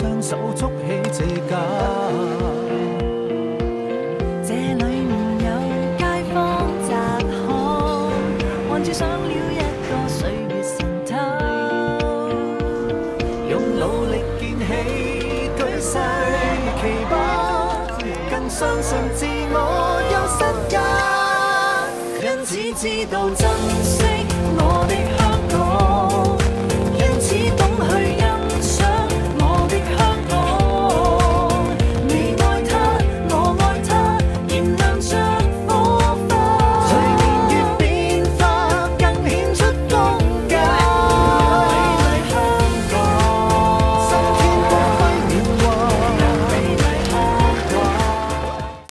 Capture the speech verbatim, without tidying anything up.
雙手築起這家。 這裏面有街坊窄巷，還住上了一個歲月神偷。 用努力建起舉世奇葩，更相信自我有身價，因此知道珍惜我的